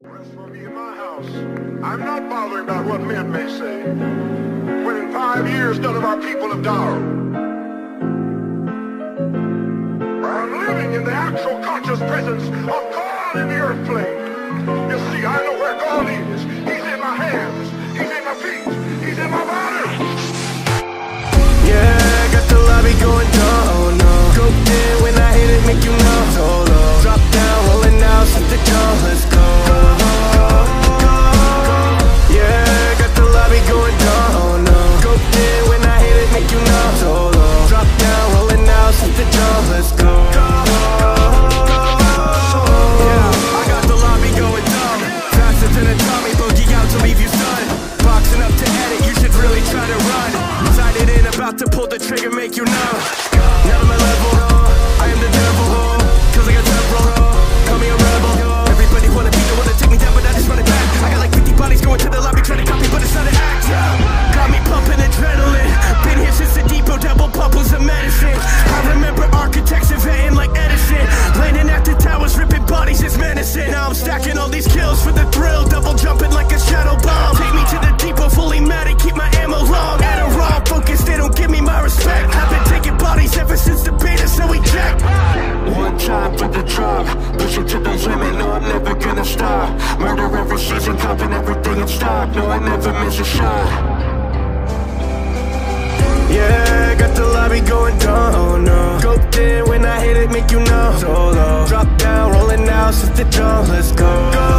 As for me in my house, I'm not bothering about what men may say. When in 5 years none of our people have died. I'm living in the actual conscious presence of God in the earth plane. You see, I know where God is. He's in my hands, He's in my feet, He's in my body. Yeah, got the lobby going down, no. Scoped in when I hit it, make you know. Solo, drop down, rolling out, set the tone, let's go. Yeah, got the lobby going down, no. Scoped in when I hit it, make you know. Solo, drop down, rolling out, set the tone, let's go. Yeah, I got the lobby going down, faster than a Tommy, bogey out to leave you stunned. Boxing up to edit, you should really try to run. Excited and about to pull the trigger, make you know. Not on my level, I am the devil, cause I got several, call me a rebel. Everybody wanna beat, they wanna take me down, but I just run it back. I got like 50 bodies going to the lobby trying to copy, but it's not an act. Got me pumping adrenaline, been here since the depot, double pump was a medicine. I remember architects inventing like Edison, landing at the towers, ripping bodies as medicine. Now I'm stacking all these kills for the thrill, double jumping like a shadow bomb. Take me to the depot, fully mad and keep my ammo long. At a raw focus, they don't give me my respect. I've been taking bodies ever since the beta, so we check. One time for the drop, push it to the limit, no I'm never gonna stop. Murder every season, copping everything in stock, no I never miss a shot. Yeah, got the lobby going down, no. Scoped in when I hit it, make you know. Solo, drop down, rolling out, set the tone, let's go.